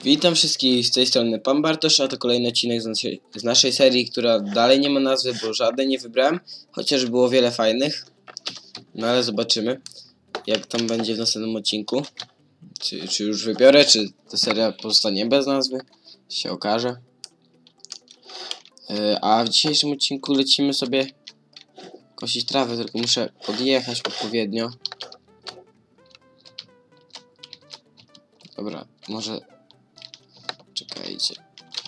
Witam wszystkich, z tej strony Pan Bartosz, a to kolejny odcinek z naszej serii, która dalej nie ma nazwy, bo żadnej nie wybrałem, chociaż było wiele fajnych. No ale zobaczymy, jak tam będzie w następnym odcinku. Czy już wybiorę, czy ta seria pozostanie bez nazwy, się okaże. A w dzisiejszym odcinku lecimy sobie kosić trawę, tylko muszę podjechać odpowiednio. Dobra, może... Czekajcie.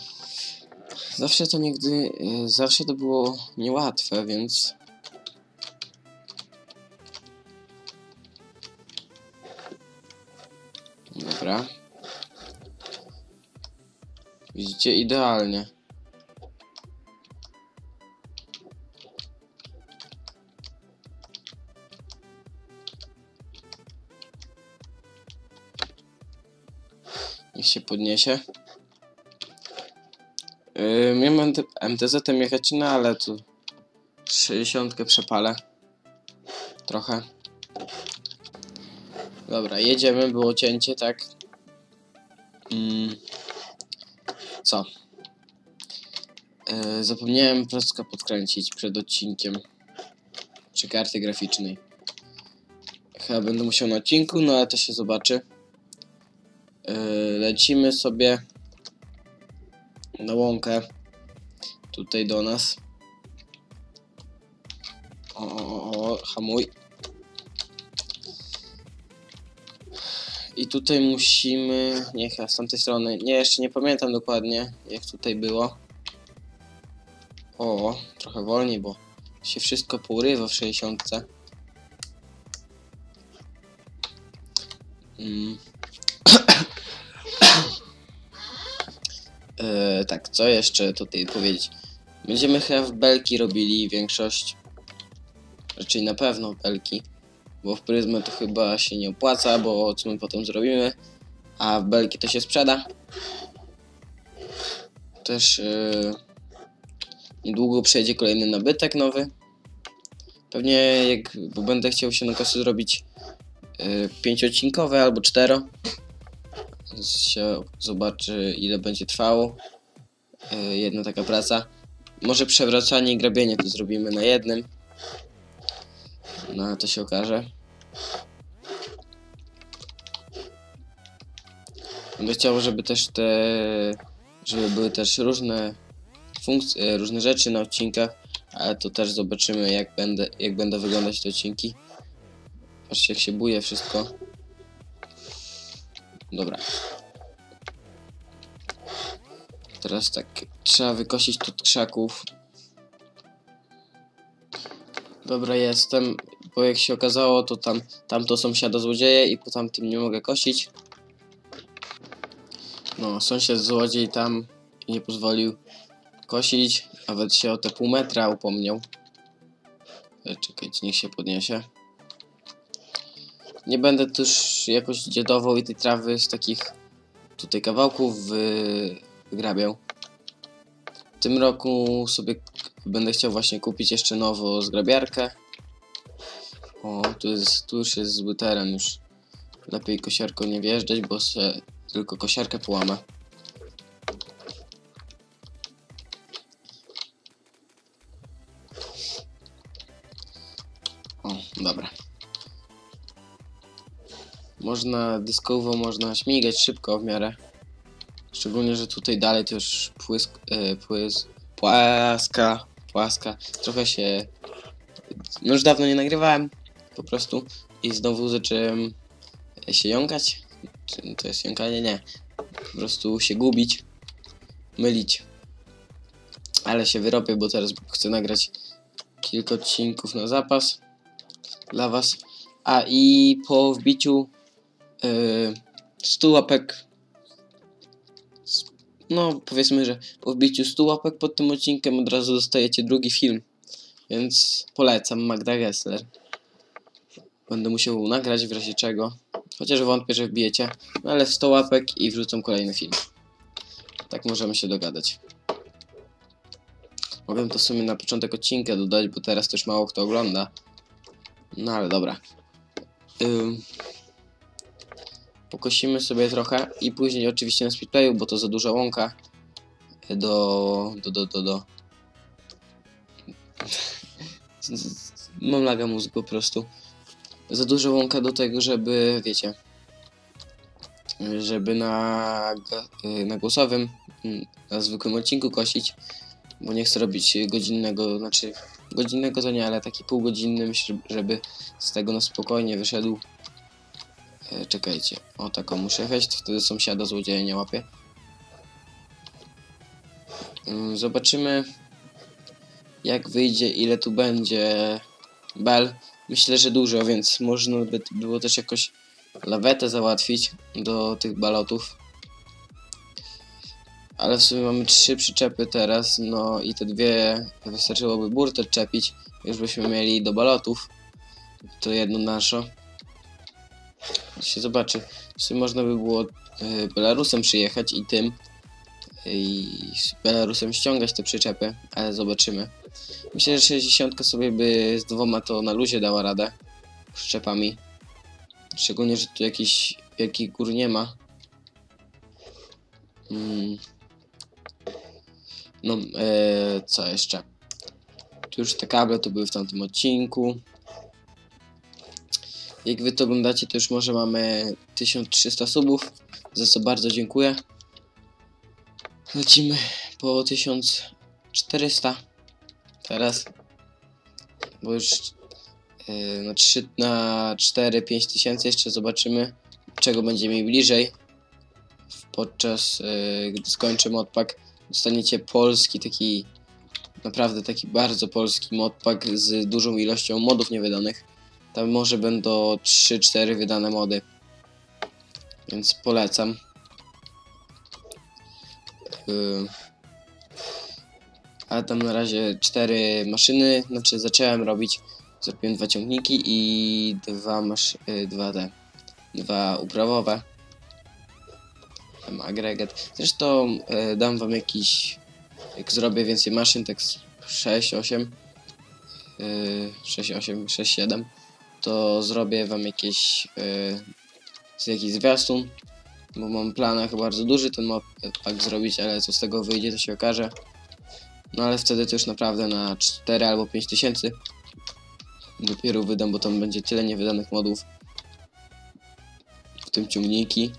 Zawsze to było niełatwe, więc... Dobra. Widzicie, idealnie. Niech się podniesie. Miałem MTZ-em jechać, no ale tu 60 przepalę. Trochę. Dobra, jedziemy, było cięcie, tak. Co? Zapomniałem prosto podkręcić przed odcinkiem. Przy karty graficznej. Chyba będę musiał na odcinku, no ale to się zobaczy. Lecimy sobie na łąkę. Tutaj do nas. Hamuj. I tutaj musimy... Nie, chyba z tamtej strony. Nie, jeszcze nie pamiętam dokładnie, jak tutaj było. Trochę wolniej, bo się wszystko pourywa w 60. Tak, co jeszcze tutaj powiedzieć? Będziemy chyba w belki robili większość. Raczej na pewno w belki. Bo w pryzmę to chyba się nie opłaca, bo co my potem zrobimy. A w belki to się sprzeda. Też niedługo przejdzie kolejny nabytek nowy. Pewnie bo będę chciał się na kosy zrobić 5-odcinkowe albo 4. Się zobaczy, ile będzie trwało jedna taka praca. Może przewracanie i grabienie to zrobimy na jednym. No to się okaże. Będę chciał, żeby były też różne funkcje, różne rzeczy na odcinkach, ale to też zobaczymy, jak będą wyglądać te odcinki. Patrzcie, jak się buje wszystko. Dobra. Teraz tak, trzeba wykosić tu krzaków. Dobra, jestem, bo jak się okazało, to tamto sąsiada złodzieje i po tamtym nie mogę kosić. No, sąsiad złodziej tam nie pozwolił kosić, nawet się o te pół metra upomniał. Czekajcie, niech się podniesie. Nie będę też jakoś dziedował i tej trawy z takich tutaj kawałków wygrabiał. W tym roku sobie będę chciał właśnie kupić jeszcze nowo zgrabiarkę. Tu już jest zły teren, już lepiej kosiarką nie wjeżdżać, bo się tylko kosiarkę połamę. Dobra. Można dyskowo, można śmigać szybko w miarę. Szczególnie, że tutaj dalej to już płaska. Trochę się... No już dawno nie nagrywałem, po prostu. I znowu zacząłem się jąkać. Czy to jest jąkanie? Nie. Po prostu się gubić, mylić. Ale się wyrobię, bo teraz chcę nagrać kilka odcinków na zapas dla was. I po wbiciu 100 łapek, no powiedzmy, że po wbiciu 100 łapek pod tym odcinkiem od razu dostajecie drugi film. Więc polecam, Magda Gessler. Będę musiał nagrać w razie czego. Chociaż wątpię, że wbijecie. No ale 100 łapek i wrzucam kolejny film. Tak możemy się dogadać. Mogę to w sumie na początek odcinka dodać, bo teraz też mało kto ogląda. No ale dobra. Pokosimy sobie trochę i później oczywiście na speedplayu, bo to za duża łąka mam laga mózgu po prostu. Za duża łąka do tego, żeby, wiecie, żeby na głosowym, na zwykłym odcinku kosić, bo nie chcę robić godzinnego, znaczy godzinnego to nie, ale taki półgodzinny, myślę, żeby z tego na spokojnie wyszedł. Czekajcie, o taką muszę wejść, to wtedy sąsiada złodzieja nie łapie. Zobaczymy, jak wyjdzie, ile tu będzie bel. Myślę, że dużo, więc można by było też jakoś lawetę załatwić do tych balotów. Ale w sumie mamy 3 przyczepy teraz, no i te 2 wystarczyłoby burtę czepić. Już byśmy mieli do balotów. To jedno nasze. Się zobaczy. W sumie można by było Belarusem przyjechać i tym. I z Belarusem ściągać te przyczepy, ale zobaczymy. Myślę, że 60 sobie by z 2 to na luzie dała radę. Przyczepami. Szczególnie, że tu jakiś wielki gór nie ma. No, co jeszcze? Tu już te kable to były w tamtym odcinku. Jak wy to oglądacie, to już może mamy 1300 subów, za co bardzo dziękuję. Lecimy po 1400 teraz, bo już na 3, na 4, 5 tysięcy jeszcze zobaczymy, czego będzie mi bliżej. Podczas gdy skończę modpack, dostaniecie polski, taki naprawdę taki bardzo polski modpack z dużą ilością modów niewydanych. Tam może będą 3-4 wydane mody, więc polecam. A tam na razie 4 maszyny, znaczy zacząłem robić, zrobiłem 2 ciągniki i 2 uprawowe. Tam agregat. Zresztą dam wam jakiś, jak zrobię więcej maszyn, tak 6-8, 6-7, to zrobię wam jakiś zwiastun, bo mam w planach bardzo duży ten modpack zrobić, ale co z tego wyjdzie, to się okaże. No ale wtedy to już naprawdę na 4 albo 5 tysięcy dopiero wydam, bo tam będzie tyle niewydanych modów, w tym ciągniki.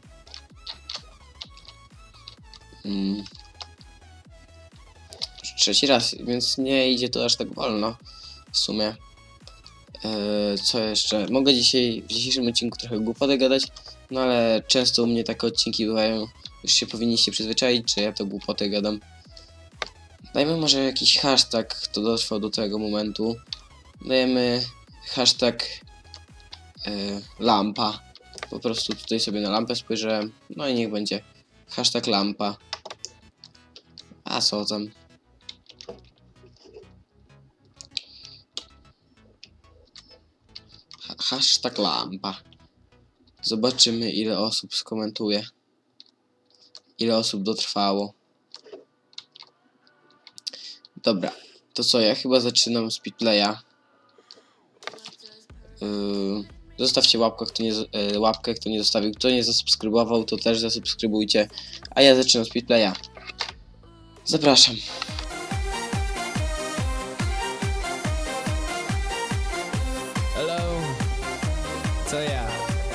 Trzeci raz, więc nie idzie to aż tak wolno w sumie. Co jeszcze? Mogę dzisiaj, w dzisiejszym odcinku trochę głupoty gadać, no ale często u mnie takie odcinki bywają. Już się powinniście przyzwyczaić, że ja to głupoty gadam. Dajmy może jakiś hashtag, kto dotrwał do tego momentu. Dajemy hashtag lampa. Po prostu tutaj sobie na lampę spojrzałem. No i niech będzie hashtag lampa. A co tam? Hashtag lampa. Zobaczymy, ile osób skomentuje. Ile osób dotrwało. Dobra, to co, ja chyba zaczynam speedplaya. Zostawcie łapkę, kto nie zostawił. Kto nie zasubskrybował, to też zasubskrybujcie. A ja zaczynam speedplaya. Zapraszam. Hello, to ja.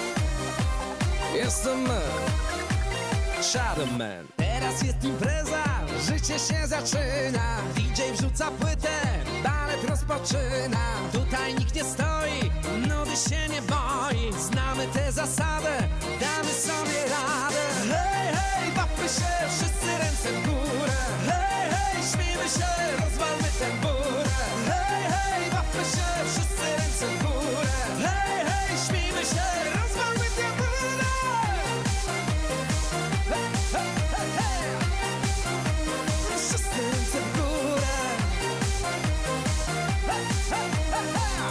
Jestem Shadowman. Teraz jest impreza, życie się zaczyna. DJ wrzuca płytę, balet rozpoczyna. Tutaj nikt nie stoi, nudy się nie boi. Znamy tę zasadę, damy sobie radę. Hej, hej, bawmy się, wszyscy ręce w górę. Hej, hej, śmiejmy się, rozwalmy tę burę. Hej, hej, bawmy się, wszyscy ręce w górę. Hej, hej, śmiejmy się, rozwalmy tę burę. Hej, hej, hej, hej. Wszyscy ręce w górę. Hej, hej, hej,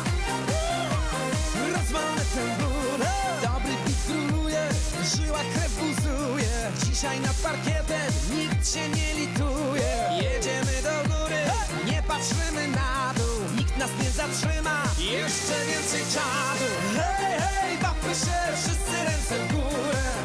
hej. Rozwalmy tę burę. Dobry beat króluje, żyła krew buzuje. Dzisiaj nad parkietem nikt się nie lituje. Jedziemy do góry, nie patrzymy na dół. Nikt nas nie zatrzyma, jeszcze więcej czadu. Hej, hej, bawmy się, wszyscy ręce w górę.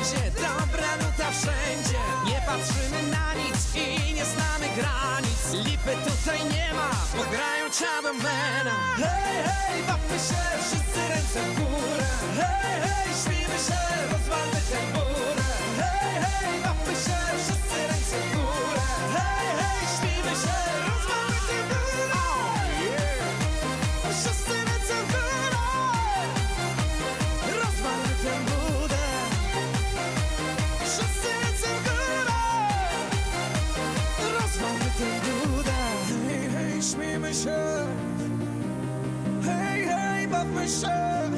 będzie dobra nuta wszędzie. Nie patrzymy na nic i nie znamy granic. Lipy tutaj nie ma, bo grają Chadamena. Hej, hej, bawmy się, wszyscy ręce w górę. Hej, hej, śpijmy się, rozwalmy tę górę. Hej, hej, bawmy się, wszyscy ręce w górę. Hej, hej, śpijmy się, rozwalmy tę górę. Wszyscy ręce w górę. Rozwalmy tę budę. Wszyscy ręce w górę. Rozwalmy tę budę. Hej, hej, śmiejmy się. Hej, hej, bawmy się.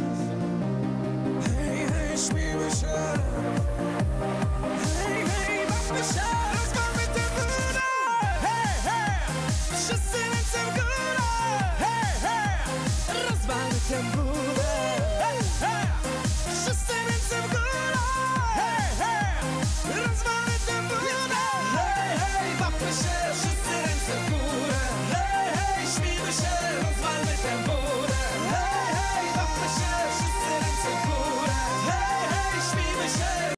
Hej, hej, śmiejmy się. Hej, hej, bawmy się. Rozwalmy tę budę. Hej, hej, wszyscy ręce w górę. Hej, hej, rozwalmy tę budę.